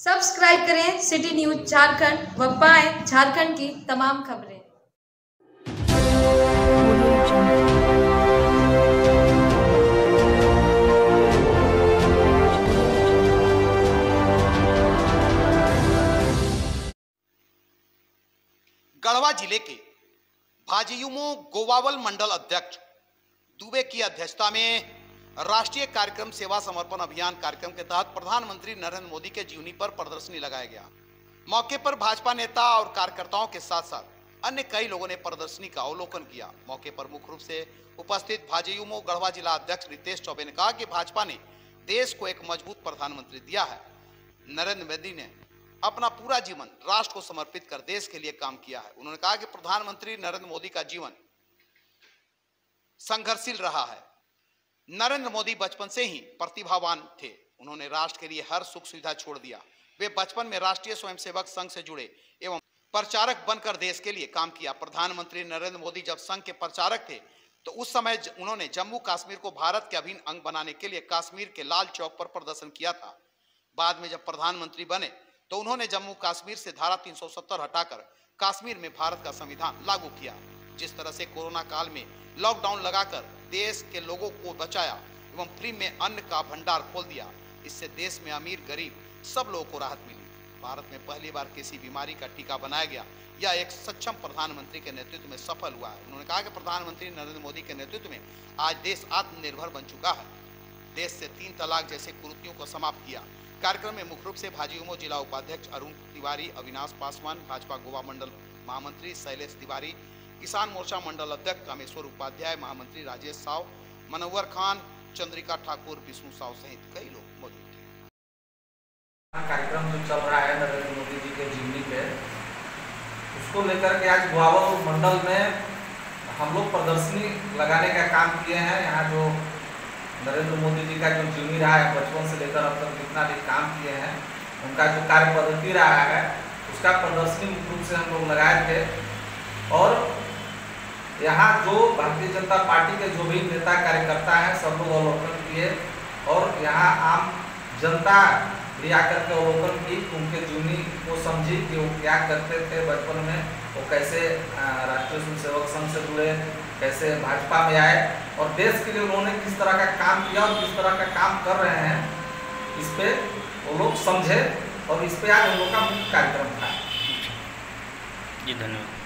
Subscribe करें city news Jharkhand व पाएं झारखंड की तमाम खबरें। गढ़वा जिले के भाजयुमो गोवावल मंडल अध्यक्ष दुबे की अध्यक्षता में राष्ट्रीय कार्यक्रम सेवा समर्पण अभियान कार्यक्रम के तहत प्रधानमंत्री नरेंद्र मोदी के जीवनी पर प्रदर्शनी लगाया गया। मौके पर भाजपा नेता और कार्यकर्ताओं के साथ साथ अन्य कई लोगों ने प्रदर्शनी का अवलोकन किया। मौके पर मुख्य रूप से उपस्थित भाजयुमो गढ़वा जिला अध्यक्ष रितेश चौबे ने कहा कि भाजपा ने देश को एक मजबूत प्रधानमंत्री दिया है। नरेंद्र मोदी ने अपना पूरा जीवन राष्ट्र को समर्पित कर देश के लिए काम किया है। उन्होंने कहा कि प्रधानमंत्री नरेंद्र मोदी का जीवन संघर्षशील रहा है। नरेंद्र मोदी बचपन से ही प्रतिभावान थे। उन्होंने राष्ट्र के लिए हर सुख सुविधा छोड़ दिया। वे बचपन में राष्ट्रीय स्वयंसेवक संघ से जुड़े एवं प्रचारक बनकर देश के लिए काम किया। प्रधानमंत्री नरेंद्र मोदी जब संघ के प्रचारक थे तो उस समय उन्होंने जम्मू कश्मीर को भारत के अभिन्न अंग बनाने के लिए कश्मीर के लाल चौक पर प्रदर्शन किया था। बाद में जब प्रधानमंत्री बने तो उन्होंने जम्मू कश्मीर से धारा 370 हटाकर कश्मीर में भारत का संविधान लागू किया। जिस तरह से कोरोना काल में लॉकडाउन लगाकर देश के लोगों को बचाया एवं फ्री में अन्न का भंडार खोल दिया, इससे देश में अमीर गरीब सब लोगों को राहत मिली। भारत में पहली बार किसी बीमारी का टीका बनाया गया। यह एक सक्षम प्रधानमंत्री के नेतृत्व में सफल हुआ है। उन्होंने कहा कि प्रधानमंत्री नरेंद्र मोदी के नेतृत्व में आज देश आत्मनिर्भर बन चुका है। देश से 3 तलाक जैसे कुरीतियों को समाप्त किया। कार्यक्रम में मुख्य रूप से भाजयुमो जिला उपाध्यक्ष अरुण तिवारी, अविनाश पासवान, भाजपा गोवा मंडल महामंत्री शैलेश तिवारी, किसान मोर्चा मंडल अध्यक्ष कामेश्वर उपाध्याय, महामंत्री राजेश साव, मनोवर खान, चंद्रिका ठाकुर, विष्णु साव सहित कई लोग मौजूद थे। कार्यक्रम जो चल रहा है नरेंद्र मोदी जी के जीवनी पे, उसको लेकर के आज गोवावल मंडल में हम लोग प्रदर्शनी लगाने का काम किए हैं। यहाँ जो नरेंद्र मोदी जी का जो जीवनी रहा है, बचपन से लेकर अब तक जितना भी काम किए हैं, उनका जो कार्य पद्धति रहा है, उसका प्रदर्शनी मुख्य रूप से हम लोग लगाए थे। और यहाँ जो भारतीय जनता पार्टी के जो भी नेता कार्यकर्ता हैं, सब लोग अवलोकन किए और यहाँ आम जनता भी आकर के अवलोकन की, उनके जीवनी को समझी कि वो क्या करते थे बचपन में, वो कैसे राष्ट्रीय स्वयंसेवक संघ से जुड़े, कैसे भाजपा में आए और देश के लिए उन्होंने किस तरह का काम किया और किस तरह का काम कर रहे हैं, इस पे वो लोग समझे और इस पे आज हम लोग का मुख्य कार्यक्रम था। जी धन्यवाद।